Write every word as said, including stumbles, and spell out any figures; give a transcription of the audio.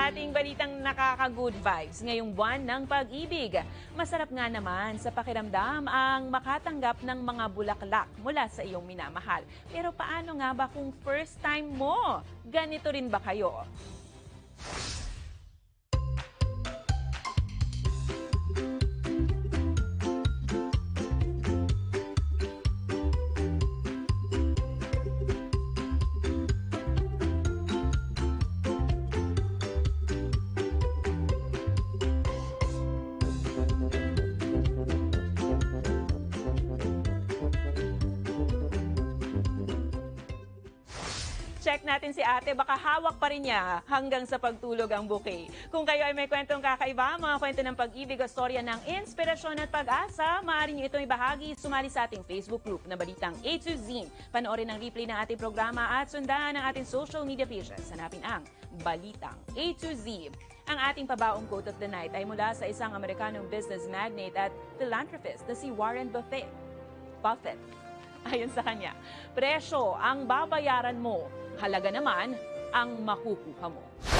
ating balitang nakaka-good vibes ngayong buwan ng pag-ibig. Masarap nga naman sa pakiramdam ang makatanggap ng mga bulaklak mula sa iyong minamahal. Pero paano nga ba kung first time mo? Ganito rin ba kayo? Check natin si ate, baka hawak pa rin niya hanggang sa pagtulog ang bouquet. Kung kayo ay may kwentong kakaiba, mga kwento ng pag-ibig o storya ng inspirasyon at pag-asa, maaari niyo itong ibahagi, sumali sa ating Facebook group na Balitang A to Z. Panoorin ang replay ng ating programa at sundan ang ating social media pages. Hanapin ang Balitang A to Z. Ang ating pabaong quote of the night ay mula sa isang Amerikanong business magnate at philanthropist na si Warren Buffett. Buffett. Ayon sa kanya, presyo ang babayaran mo, halaga naman ang makukuha mo.